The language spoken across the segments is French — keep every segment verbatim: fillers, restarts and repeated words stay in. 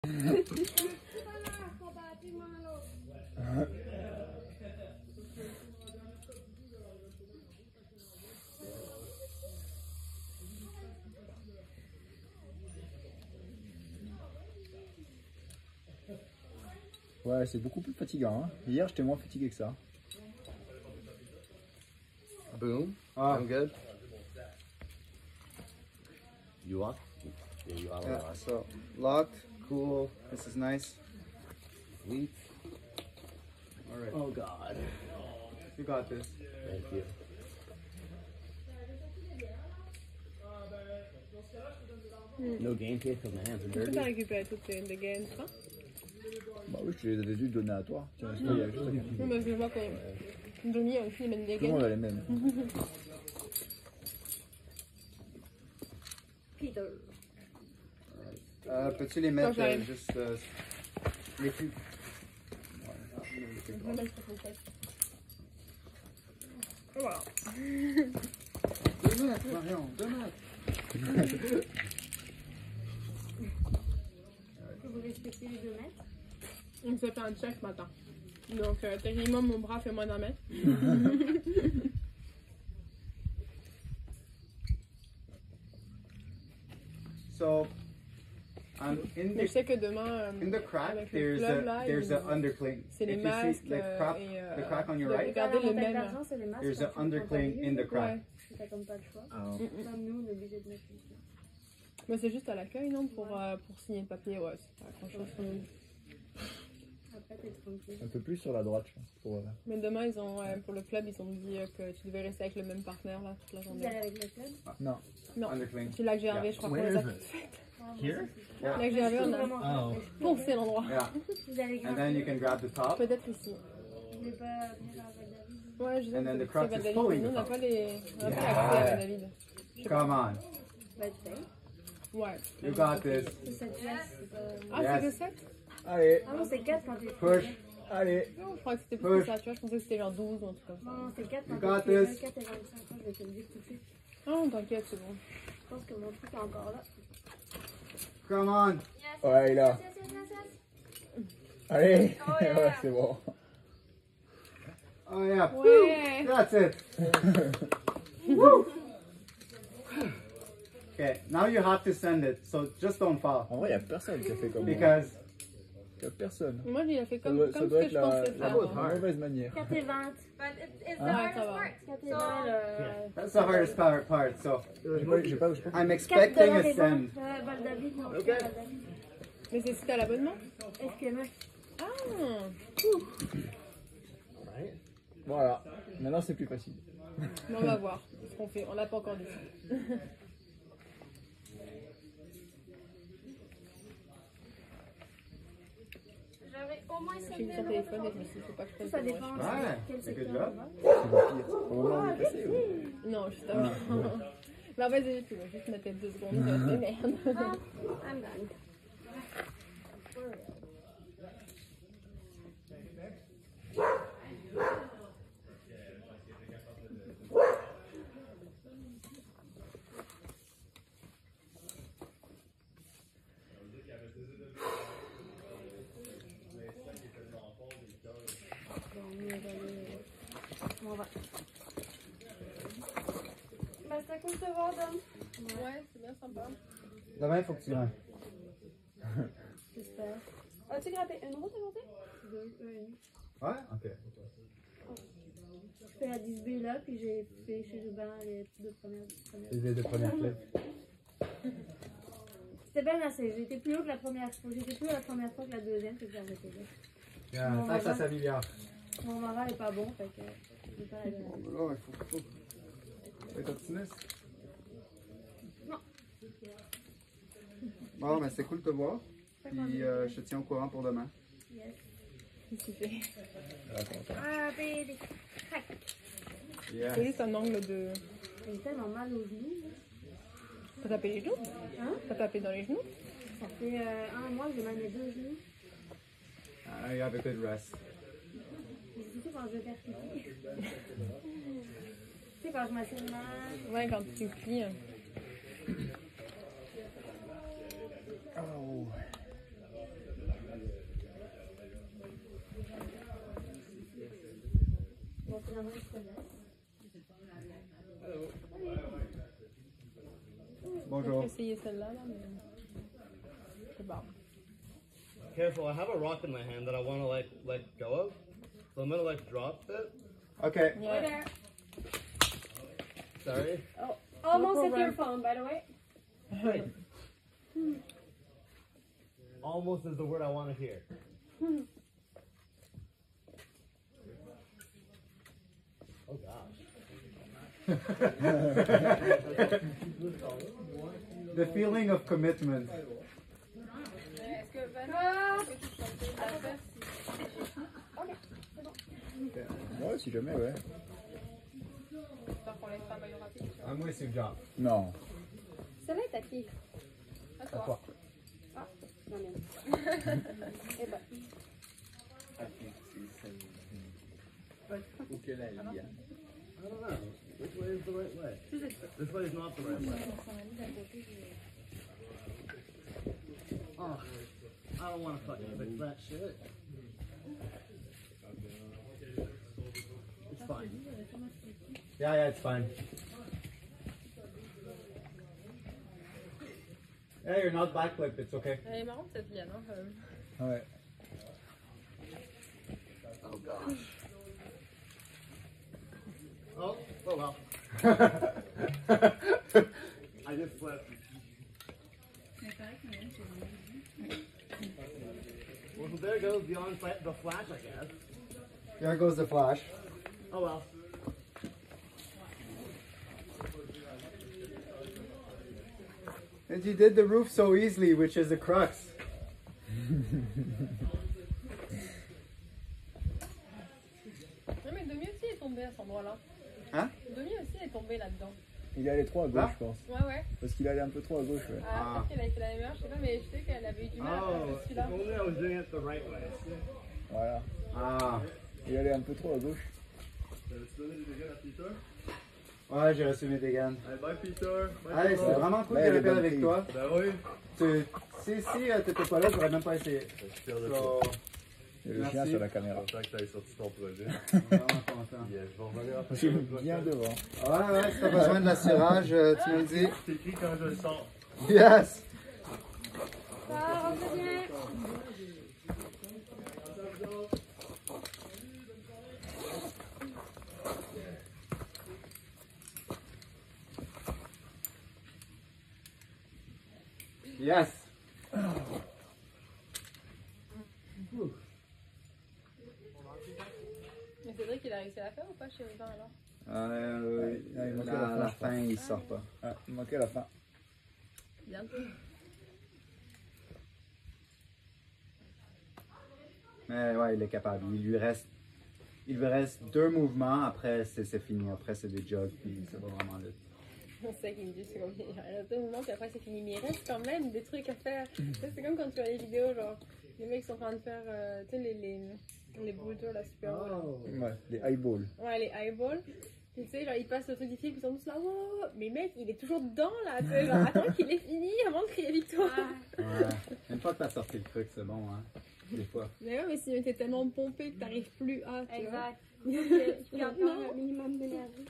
Ouais, c'est beaucoup plus fatigant. Hein. Hier, j'étais moins fatigué que ça. Boom. Ah. I'm good. You are? Yeah, you are. Yeah, so, locked, cool, this is nice. Sweet. Alright. Oh, God. You got this. Thank you. No gameplay from the hands and Tu peux dirty. t'en récupérer toutes les, les gains, ça? Bah oui, je te les avais juste donnés à toi. Tiens, il y a juste à Non, parce que je vois que Johnny aussi, il mène des tout le monde gains. a les mêmes. Peter. Euh, Peux-tu les mettre Quand j'arrive. euh, juste euh, les plus. Voilà. Deux mètres, Marion, deux mètres. Vous respectez les deux mètres? On s'est fait un check ce matin. Donc, euh, techniquement, mon bras fait moins d'un mètre. So, um, in Mais je the sais que demain, euh, in the crack, avec le there's club, a là, there's ils- a undercling. c'est les If you masques see the euh, crack, et euh, the crack on your de right, garder le La montagne même. d'argent, c'est les masques, there's quand an tu prends ta undercling livre. in the crack. Ouais. T'as comme pas le choix. Oh. Comme nous, on est obligé de mettre les masques. Mais c'est juste à l'accueil, non? Pour, euh, pour signer le papier, ouais, c'est pas grand chose. Après, t'es tranquille. Un peu plus sur la droite, je pense. Pour, euh, Mais demain, ils ont, ouais, pour le club, ils ont dit euh, que tu devais rester avec le même partenaire là, toute la Vous journée. allez avec le club? Non, Non, undercling. c'est là que j'ai arrivé, je crois qu'on Where les a is toutes it? faites. Here? Là que j'ai arrivé, on a Vraiment, Oh. poncé l'endroit. Yeah, vous allez and then you can grab the top. Peut-être ici. Vous voulez pas venir avec David? Ouais, je sais And then que the c'est crux Val is David, fully mais nous, on n'a the pas les. On n'a pas Yeah. l'accès à Val David. Come on, Bah, tu sais. Ouais. you got this. C'est cette place, c'est pas... Ah, Yes. c'est que sept? Allez, Ah non, c'est quatre quand t'es... push, allez. Non, je crois que c'était plus Push. que ça, tu vois, je pensais que c'était genre douze ou un truc comme ça. Non, non, c'est quatre You quand got t'es this. quatre et vingt-cinq. Moi, je vais te le dire tout de suite. Ah, t'inquiète, c'est bon. Je pense que mon truc est encore là. Come on. Yes, Ouais, il est là. yes, yes, yes, yes. Allez, Oh, yeah. ouais, c'est bon. Oh yeah, Ouais. that's it. Woo. Okay, now you have to send it, so just don't fall. En vrai, il n'y a personne qui a fait comme moi. Because... Il n'y a personne. Moi, il a fait Ça comme, doit, ça comme doit ce que être je la, pensais la, faire. la moi. mauvaise manière. quatre et vingt. But it's, it's the Ah, hardest ça va. part. quatre et vingt, euh... That's the hardest part, part so... J'ai pas, j'ai pas, j'ai pas... I'm quatre expecting dollars a et vingt. send. Euh, Val David, non. Ok. Val David. Mais c'est si t'as l'abonnement? S Q M S. Ah. Right? Voilà, maintenant c'est plus facile. Mais on va voir ce qu'on fait. On l'a pas encore dit. J'avais au moins J'ai sept mis mille son euros. téléphone et je me suis dit, faut pas que je prenne Ça le dépend téléphone. Ouais, de quel c'est good secteur job. on va. C'est le pire. Au moment où on est passé, oui. Non, juste avant. Bah vas-y, tu vas juste ma tête deux secondes. Mais merde. Ah, I'm done. Bon, mieux d'aller... On va. Bah, c'était cool de te voir, Dom. Ouais, c'est bien sympa. Demain, il faut que tu viennes. J'espère. As-tu grappé une route aujourd'hui? Deux, une. Ouais? Ok. Je fais la dix B là, puis j'ai fait chez Ruben les deux premières. premières. Les deux premières clés. C'était bien assez. J'étais plus haut que la première fois. J'étais plus haut la première fois que la deuxième, fait que j'ai arrêté là. Yeah, ça, ça s'améliore. Mon moral est pas bon, fait que je vais pas aller là. Oh, il faut, faut. C'est optimiste. Non. Bon, ben c'est cool de te voir. Puis euh, je te tiens au courant pour demain. Yes. Qu'est-ce qu'il fait? Ah, baby. Crac. Yeah. C'est juste un angle de. J'ai tellement mal aux genoux. là. T'as tapé les genoux? Hein? T'as tapé dans les genoux? Ça fait euh, un mois que j'ai mal mes deux genoux. Uh, you have a good rest. C'est surtout quand je percute. Tu sais, quand je m'assieds mal. Ouais, quand tu plies. Oh. Bonjour. Je vais essayer celle-là, là, mais. Je sais pas. Careful, I have a rock in my hand that I want to like let go of. So I'm gonna like drop it. Okay. Yeah. Right there. Sorry. Oh, almost No hit your problem. phone, by the way. Almost is the word I want to hear. Oh gosh. The feeling of commitment. Est-ce que Van, Ah. est-ce que tu chantais la fesse? Ouais, si jamais, ouais. J'espère qu'on laisse pas maillot rapide. Ah, moi, c'est le job. Non. Celle-là est à qui? À À toi. toi. Ah, la mienne. Eh ben. Ou que la liane. I don't know. Which way is the right way? This way is not the right way. Oh, I don't want to fucking fix that shit. It's fine. Yeah, yeah, it's fine. Yeah, you're not backflip, it's okay. Elle est marrante cette liane, hein, quand même. Ouais. Oh gosh. Oh, oh well. I just slipped. Well, so there goes the on the flash, I guess. There goes the flash. Oh well. And you did the roof so easily, which is the crux. Non, mais Domi aussi est tombé à cet endroit-là. Hein? Domi aussi est tombé là-dedans. Il est allé trop à gauche, Ah. je pense. Ouais, ouais. Parce qu'il allait un peu trop à gauche, ouais. Ah, Ah. peut-être qu'elle a fait la même erreur, je sais pas, mais je sais qu'elle avait eu du mal à faire Oh, if celui-là. only I was doing it the right way. Voilà. Ah. Il allait un peu trop à gauche. Ouais, j'ai reçu mes dégâts. Hey, bye Peter. Bye, Allez, c'est Peter. vraiment cool Mais de elle est répéter bonne avec fille. toi. Ben oui. Tu, si si euh, t'étais pas là, j'aurais même pas essayé. So, Il y a le Merci. chien sur la caméra. Content que tu aies sorti ton projet. vraiment content. Yeah, je vais revenir après. Je suis bien devant. Ouais, ouais, si t'as besoin de l'assirage, euh, tu me le dis. C'est écrit quand je le sors. Yes! Ça rentre bien. Yes! Mais Cédric, il a réussi à la faire ou pas chez Rubin alors? Euh, Ah, il manquait la, la fin, la je crois. fin, il sort pas. Ah, il manquait la fin. Bientôt. Mais ouais, il est capable. Il lui reste, il lui reste deux mouvements. Après, c'est c'est fini. Après, c'est des jogs. Puis ça va vraiment vite. C'est ça qu'il me dit, c'est comme il reste deux moments, puis après c'est fini. Mais il reste quand même des trucs à faire. Tu sais, c'est comme quand tu vois les vidéos, genre, les mecs sont en train de faire, euh, tu sais, les, les, les boules là, super hauts, là. Ouais, les eyeballs. Ouais, les eyeballs. Puis tu sais, genre, ils passent le truc difficile, puis ils sont tous là, wow! Mais mec, il est toujours dedans là, tu sais, genre, attends qu'il ait fini avant de crier victoire. Ouais. Une fois que t'as sorti le truc, c'est bon, hein. Des fois. Mais ouais, mais si t'es tellement pompé que t'arrives plus à, tu vois. Exact. Je garde encore un minimum d'énergie.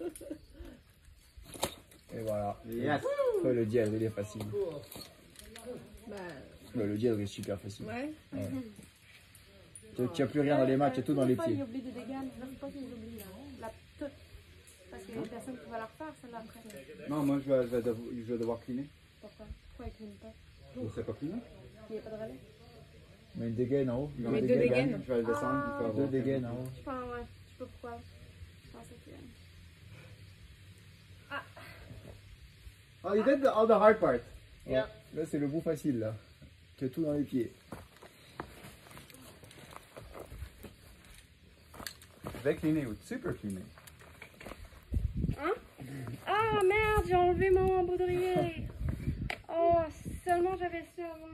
Et voilà. Yes! Ouais, le dièdre, il est facile. Bah, Ouais, le dièdre est super facile. ouais. Ouais. Tu n'as plus rien dans les mains, tu as tout dans les Des fois, pieds. il oublie des dégâts, mais je ne sais pas qu'il oublie là. La toute. Parce qu'il y a une personne qui va la refaire, celle-là après. Non, moi, je vais, je vais, devoir, je vais devoir cleaner. Pourquoi? Pourquoi il cligne pas? Je sais pas cleaner. Il n'y a pas de relais? Mais une dégaine en haut. Il va Mais mettre deux des dégaines. dégaines. Je vais le descendre. il faut avoir Deux quelqu'un. dégaines en haut. Je pense, ouais. Je sais pas pourquoi. Je pensais que. Oh, you did the, all the hard part. Ouais. Là, c'est le bout facile, là. Tu as tout dans les pieds. Je vais cleaner ou tu peux cleaner. Hein? Ah merde, j'ai enlevé mon baudrier. Oh, seulement j'avais ça avant.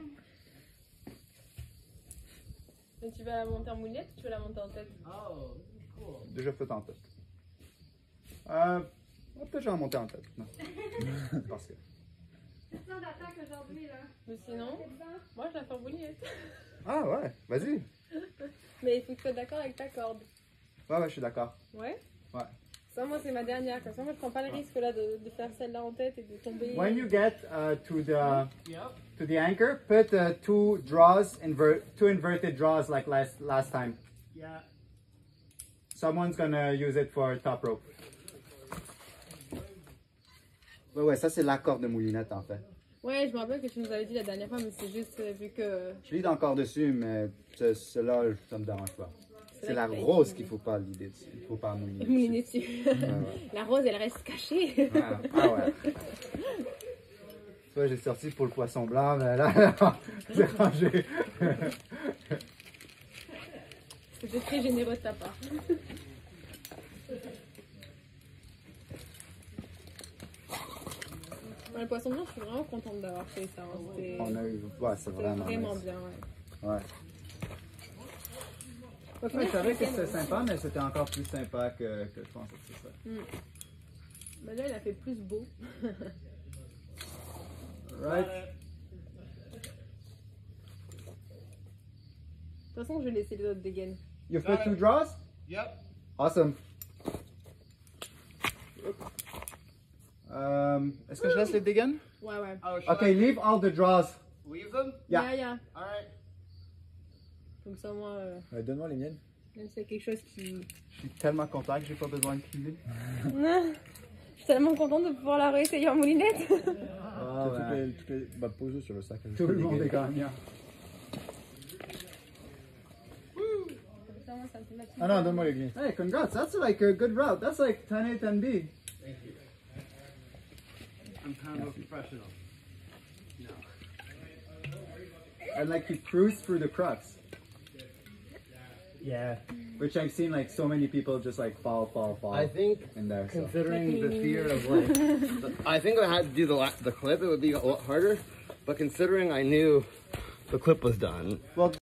Mais tu vas la monter en moulette ou tu vas la monter en tête? Oh, cool. Déjà fait en tête. Euh, on va peut-être j'en monter en tête. Non. Parce que. C'est plein d'attaques aujourd'hui là. Mais sinon, moi je la fais en moulette. Ah ouais, vas-y. Mais il faut que tu sois d'accord avec ta corde. Ouais, ouais, je suis d'accord. Ouais? Ouais. Ça, moi, c'est ma dernière. Comme ça, moi, je prends pas le risque là de, de faire celle-là en tête et de tomber. When you get uh, to the Yep. to the anchor, put uh, two draws, invert two inverted draws like last last time. Yeah. Someone's gonna use it for top rope. Ouais, ouais, ça c'est la corde de moulinette en fait. Ouais, je me rappelle que tu nous avais dit la dernière fois, mais c'est juste euh, vu que. Je lis encore dessus, mais ce- cela, ça me dérange pas. C'est la vrai que- rose qu'il faut pas l'idée. Il faut pas mouliner. dessus. Mouliner dessus. Ouais, ouais. La rose, elle reste cachée. Ah, ah ouais. Tu vois, j'ai sorti pour le poisson blanc, mais là, c'est rangé. C'était très généreux de ta part. Ouais, le poisson blanc, je suis vraiment contente d'avoir fait ça. hein. C'était On a eu. Ouais, c'est c'était vraiment. vraiment nice. bien. Ouais. Ouais. Au Ouais, final, je savais que week-end, c'était aussi. sympa, mais c'était encore plus sympa que, que je pensais que c'était ça. Bah là, il a fait plus beau. Right? Got it. De toute façon, je vais laisser les autres dégainer. You put two draws? Yep. Awesome. Um, Est-ce que je laisse les dégaines? Ouais, ouais. Oh, should Okay, I leave all the draws. leave them? Yeah. Yeah, yeah. All right. Comme ça, moi, euh, Ouais, donne-moi les miennes. même s'il y a quelque chose qui. Je suis tellement content que j'ai pas besoin de crier. Je suis tellement contente de pouvoir la réessayer en moulinette. Oh, Toutes les, toutes les... Bah, pose-le sur le sac. Tout le monde est gagnant. Comme ça, moi, ça me fait ma petite- Ah non, donne-moi les miennes. Hey, congrats. That's like a good route. That's like ten A, ten B. Thank you. I'm kind of a professional. And like you cruise through the crux. Yeah. Which I've seen like so many people just like fall, fall, fall I think in there. So. considering the fear of like, I think if I had to do the la- the clip, it would be a lot harder. But considering I knew the clip was done, Well,